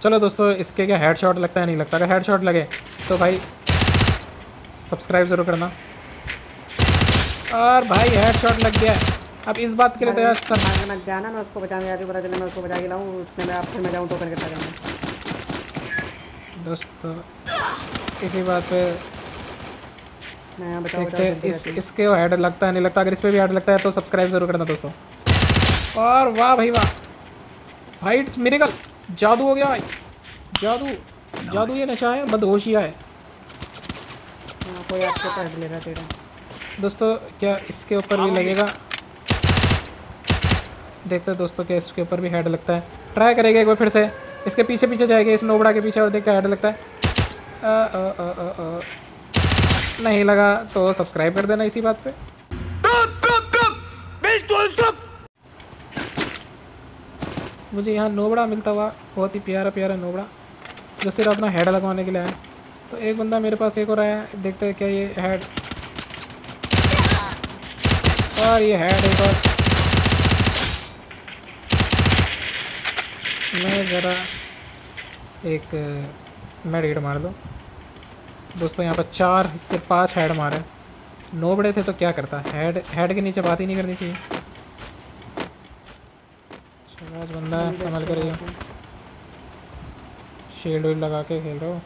चलो दोस्तों, इसके क्या हेडशॉट लगता है नहीं लगता? अगर हेडशॉट लगे तो भाई सब्सक्राइब ज़रूर करना। और भाई हेडशॉट लग गया। अब इस बात के लिए तो यार सर मत जाना, मैं उसको बचाने जाती हूँ, पता चले मैं उसको बचा के लाऊँ, उसमें मैं फिर मैं जाऊँ टोकन करता रहूँ। दोस्तों इसी बात पे मैं बचाओ इसके हेड लगता है नहीं लगता? अगर इस पर भी हेड लगता है तो सब्सक्राइब ज़रूर करना दोस्तों। और वाह भाई वाह, भाई इट्स मिरेकल, जादू हो गया भाई, जादू जादू। ये नशा है, बदहोशिया है। कोई आपके पास ले रहा तेरा दोस्तों क्या इसके ऊपर भी लगेगा? देखते हैं दोस्तों क्या इसके ऊपर भी हेड लगता है। ट्राई करेगा एक बार फिर से, इसके पीछे पीछे जाएगा, इस नोबड़ा के पीछे, और देखते हेड लगता है। नहीं लगा तो सब्सक्राइब कर देना इसी बात पे। मुझे यहाँ नोबड़ा मिलता हुआ, बहुत ही प्यारा प्यारा नोबड़ा, जो सिर्फ अपना हेड लगवाने के लिए है। तो एक बंदा मेरे पास एक और आया है, देखते हैं क्या ये हेड, और ये हेड एक और। मैं ज़रा एक मेडिकेट मार दो दोस्तों। यहाँ पर 4 से 5 हेड मारे। नोबड़े थे तो क्या करता, हेड के नीचे बात ही नहीं करनी चाहिए। आज बंदा है, संभल कर रही हो, शील्ड वील्ड लगा के खेल रहे हो।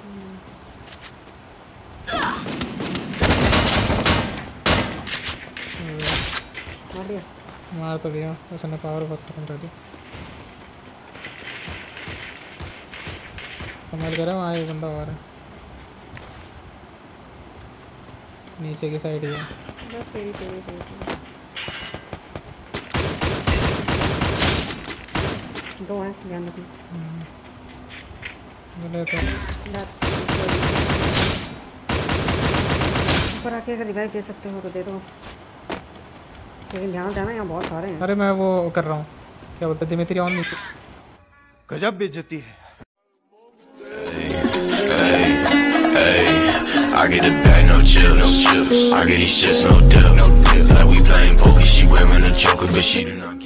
मार तो दिया उसने, पावर बहुत खत्म कर दी। समझ कर रहा हूँ, आए बंदा और है नीचे की साइड ही है। दो हैं, ध्यान रखना। बोले तो ऊपर आके अगर रिवाइव दे सकते हो तो दे दो, लेकिन ध्यान देना यहाँ बहुत सारे हैं। अरे मैं वो कर रहा हूँ, क्या बोलते दिमित्री ऑन नीचे। गजब बेइज्जती है। I get the bag, no chips. I get these shits, no dip. Like we playing poker, she wearing a choker, but she do not.